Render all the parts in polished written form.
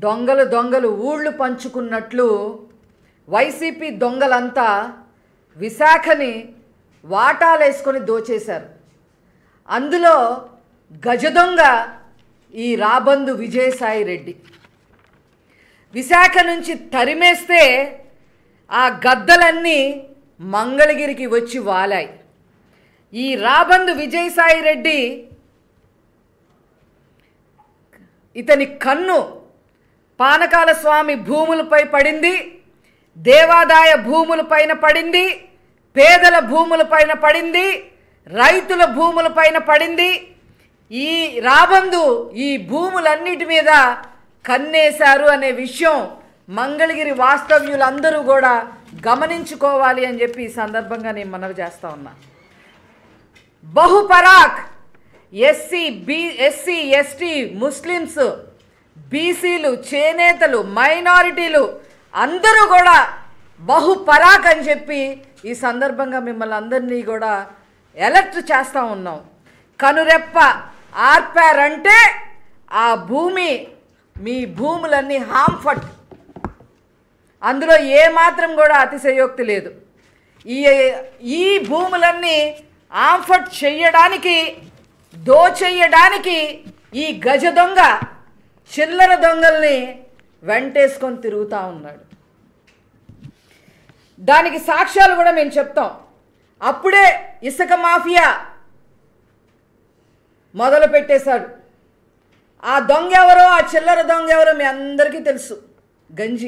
దొంగలు దొంగలు ఊళ్ళు పంచుకున్నట్లు వైసీపీ దొంగలంతా విశాఖని వాటాలేసుకొని దోచేశారు. అందులో గజదొంగ ఈ రాబందు విజయసాయిరెడ్డి. విశాఖ నుంచి తరిమేస్తే ఆ గద్దలన్నీ మంగళగిరికి వచ్చి వాలాయి. ఈ రాబందు విజయసాయిరెడ్డి ఇతని కన్ను పానకాల స్వామి భూములపై పడింది, దేవాదాయ భూములపైన పడింది, పేదల భూములపైన పడింది, రైతుల భూములపైన పడింది. ఈ రాబందు ఈ భూములన్నిటి మీద కన్నేశారు అనే విషయం మంగళగిరి వాస్తవ్యులందరూ కూడా గమనించుకోవాలి అని చెప్పి ఈ సందర్భంగా నేను మనవి చేస్తా ఉన్నా. బహుపరాక్ ఎస్సీ ఎస్టీ ముస్లిమ్స్ బీసీలు చేనేతలు మైనారిటీలు అందరూ కూడా బహుపరాక్ అని చెప్పి ఈ సందర్భంగా మిమ్మల్ని అందరినీ కూడా అలర్ట్ చేస్తూ ఉన్నాం. కనురెప్ప ఆర్పారంటే ఆ భూమి మీ భూములన్నీ హాంఫట్, అందులో ఏమాత్రం కూడా అతిశయోక్తి లేదు. ఈ భూములన్నీ హాంఫట్ చెయ్యడానికి దోచెయ్యడానికి ఈ గజ దొంగ చిల్లర దొంగల్ని వెంటేసుకొని తిరుగుతూ ఉన్నాడు. దానికి సాక్ష్యాలు కూడా మేము చెప్తాం. అప్పుడే ఇసుక మాఫియా మొదలు పెట్టేశాడు. ఆ దొంగ ఎవరో, ఆ చిల్లర దొంగ ఎవరో మీ అందరికీ తెలుసు. గంజి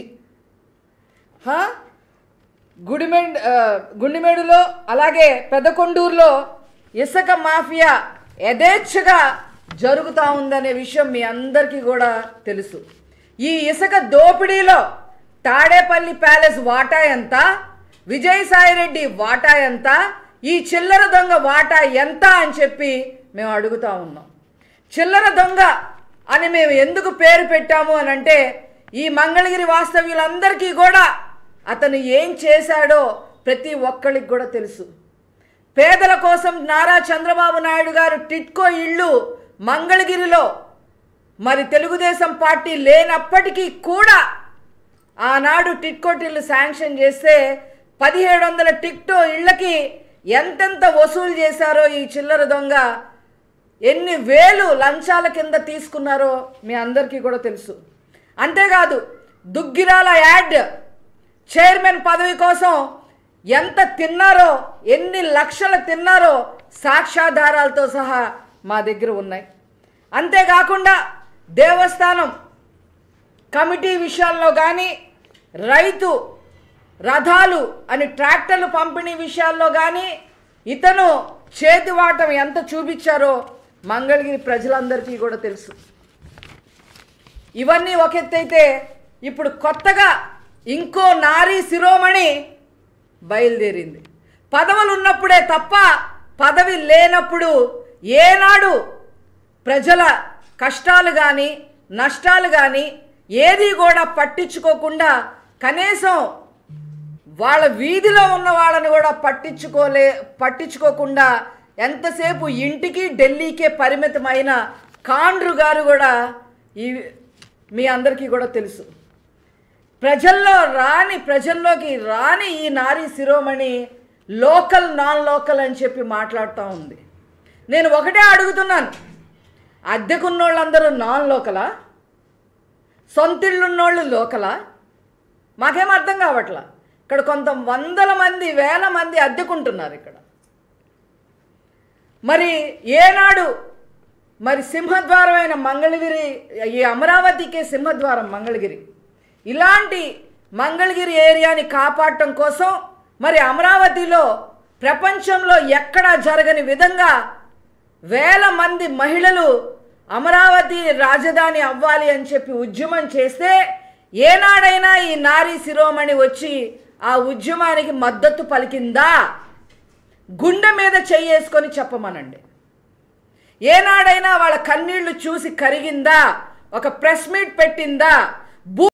గుండిమేడులో అలాగే పెద్దకొండూరులో ఇసుక మాఫియా యథేచ్ఛగా జరుగుతూ ఉందనే విషయం మీ అందరికీ కూడా తెలుసు. ఈ ఇసుక దోపిడీలో తాడేపల్లి ప్యాలెస్ వాటా ఎంత, విజయసాయిరెడ్డి వాటా ఎంత, ఈ చిల్లర దొంగ వాటా ఎంత అని చెప్పి మేము అడుగుతూ ఉన్నాం. చిల్లర దొంగ అని మేము ఎందుకు పేరు పెట్టాము అని అంటే, ఈ మంగళగిరి వాస్తవ్యులందరికీ కూడా అతను ఏం చేశాడో ప్రతి ఒక్కరికి కూడా తెలుసు. పేదల కోసం నారా చంద్రబాబు నాయుడు గారు టిట్కో ఇళ్ళు మంగళగిరిలో మరి తెలుగుదేశం పార్టీ లేనప్పటికీ కూడా ఆనాడు టిట్కో ఇళ్ళు శాంక్షన్ చేస్తే 1700 టిట్కో ఇళ్ళకి ఎంతెంత వసూలు చేశారో ఈ చిల్లర దొంగ, ఎన్ని వేలు లంచాల కింద తీసుకున్నారో మీ అందరికీ కూడా తెలుసు. అంతేకాదు దుగ్గిరాల యాడ్ చైర్మన్ పదవి కోసం ఎంత తిన్నారో, ఎన్ని లక్షలు తిన్నారో సాక్ష్యాధారాలతో సహా మా దగ్గర ఉన్నాయి. అంతేకాకుండా దేవస్థానం కమిటీ విషయాల్లో కానీ, రైతు రథాలు అని ట్రాక్టర్లు పంపిణీ విషయాల్లో కానీ ఇతను చేతివాటం ఎంత చూపించారో మంగళగిరి ప్రజలందరికీ కూడా తెలుసు. ఇవన్నీ ఒక ఎత్తైతే ఇప్పుడు కొత్తగా ఇంకో నారీ శిరోమణి బయలుదేరింది. పదవులు ఉన్నప్పుడే తప్ప పదవి లేనప్పుడు ఏనాడు ప్రజల కష్టాలు కానీ నష్టాలు కానీ ఏది కూడా పట్టించుకోకుండా, కనీసం వాళ్ళ వీధిలో ఉన్న వాళ్ళని కూడా పట్టించుకోకుండా ఎంతసేపు ఇంటికి ఢిల్లీకే పరిమితమైన కాండ్రు గారు కూడా మీ అందరికీ కూడా తెలుసు. ప్రజల్లోకి రాని ఈ నారీ శిరోమణి లోకల్ నాన్ లోకల్ అని చెప్పి మాట్లాడుతూ ఉంది. నేను ఒకటే అడుగుతున్నాను, అద్దెకున్నోళ్ళందరూ నాన్ లోకలా, సొంతిళ్ళున్నోళ్ళు లోకలా? మాకేం అర్థం కావట్లా. ఇక్కడ కొంత వందల మంది వేల మంది అద్దెకుంటున్నారు ఇక్కడ. మరి ఏనాడు మరి సింహద్వారమైన మంగళగిరి, ఈ అమరావతికే సింహద్వారం మంగళగిరి, ఇలాంటి మంగళగిరి ఏరియాని కాపాడటం కోసం మరి అమరావతిలో ప్రపంచంలో ఎక్కడా జరగని విధంగా వేల మంది మహిళలు అమరావతి రాజధాని అవ్వాలి అని చెప్పి ఉద్యమం చేస్తే ఏనాడైనా ఈ నారీ శిరోమణి వచ్చి ఆ ఉద్యమానికి మద్దతు పలికిందా? గుండె మీద చెయ్యేసుకొని చెప్పమనండి. ఏనాడైనా వాళ్ళ కన్నీళ్లు చూసి కరిగిందా? ఒక ప్రెస్ మీట్ పెట్టిందా?